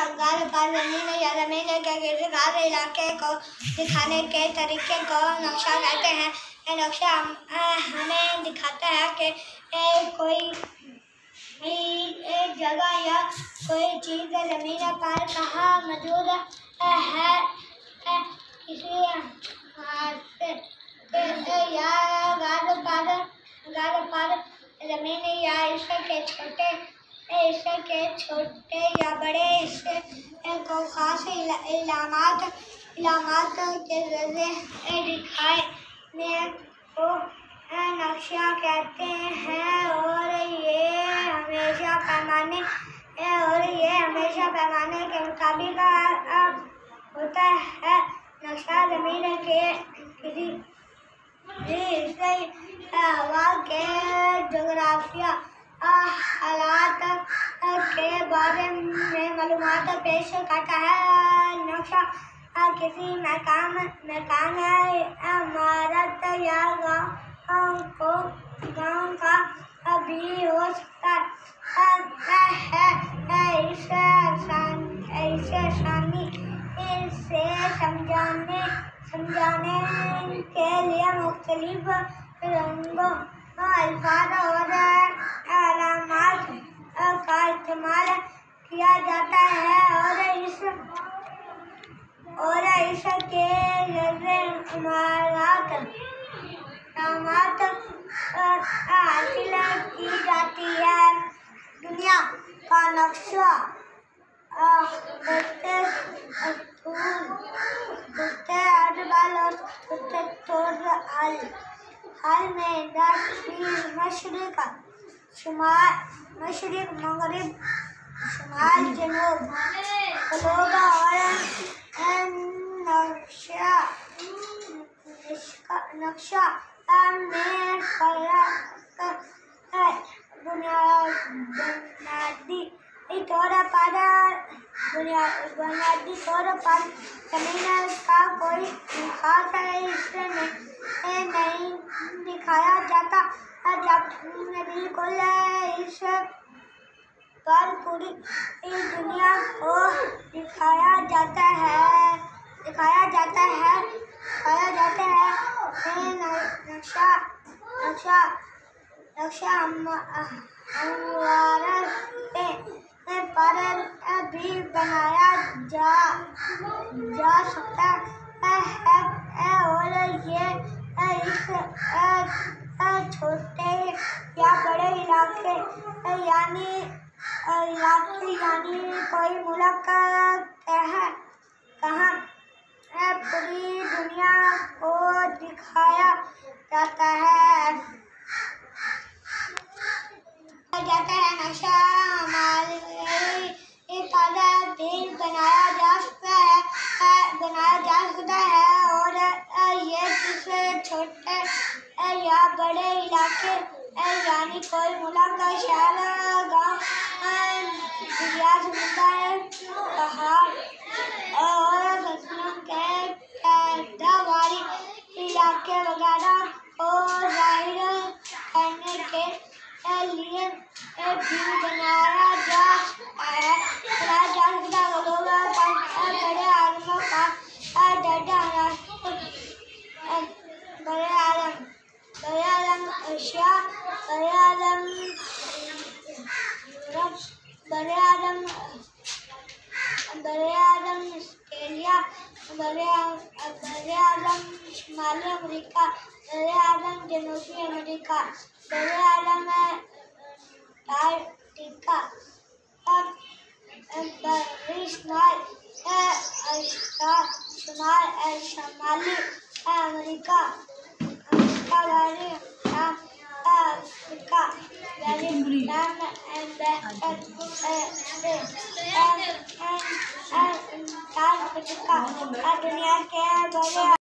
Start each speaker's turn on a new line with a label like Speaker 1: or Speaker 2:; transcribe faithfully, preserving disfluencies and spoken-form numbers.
Speaker 1: गार पार जमीन या जमीन के गिरदार इलाके को दिखाने के तरीके को नक्शा कहते हैं। यह नक्शा हमें दिखाता है कि कोई एक जगह या कोई चीज़ ज़मीन पर कहाँ मौजूद है। किसी या गार पार गार पार ज़मीन या इसके छोटे हिस्से के छोटे या बड़े हिस्से को खास इलामात इलामात के जरिए दिखाने को नक्शा कहते हैं। और ये हमेशा पैमाने और ये हमेशा पैमाने के मुताबिक होता है। नक्शा ज़मीन के किसी हिस्से हवा के जोग्राफिया हालात के बारे में मालूमात पेश करता है। नक्शा किसी मकान मकान इमारत या गाँव को गाँव का भी हो सकता है। इसे इसे आसानी से समझाने समझाने के लिए मुख्तलिफ रंगों अल्फाज और अलामात का इस्तेमाल किया जाता है। और इस और इसके जरिए इमारत इमारत हासिल की जाती है। दुनिया का नक्शा बढ़ते बढ़ते अरबाल और बढ़ते तौर हाल हाल में दक्षिण मशरिक शुमाल मशरिक मगरिब शुमाल जनूब लोग और नक्शा नक्शा में फर्क है। बुनियादी तौर पर बुनियादी तौर पर ज़मीन का कोई खास हिस्सा नहीं दिखाया जाता जब बिल्कुल इस पर पूरी दुनिया को दिखाया जाता है दिखाया जाता है दिखाया जाता है। नक्शा नक्शा नक्शा हमवार पर भी बनाया जा जा सकता है। और ये इस छोटे या बड़े इलाके यानी इलाके यानी कोई मुल्क कह कहाँ पूरी दुनिया को दिखाया जाता है जाता है। नक्शा हमारे पर भी बनाया जा सकता है बनाया जा सकता है। और ये किसी छोटे या बड़े इलाके यानी कोई मुल्क शहर गाँव दरिया समुद्र पहाड़ और फसलों के पैदावारी इलाके वगैरह को जाहिर करने के लिए भी बनाया जा सकता है बनाया जा सकता है। लोग बड़े आलमों का दर्जा बड़े आलम बड़े आलम एशिया बड़े आलम बड़े आलम बड़े आलम ऑस्ट्रेलिया बड़े बड़े आलम शुमाली अमेरिका बड़े आलम जनूबी अमेरिका बड़े आलम अंटार्कटिका बड़ी शुमाल शुमाल शुमाली अमेरिका अमेरिका बड़ी अफ्रीका बड़ी अंटार्कटिका दुनिया के बड़े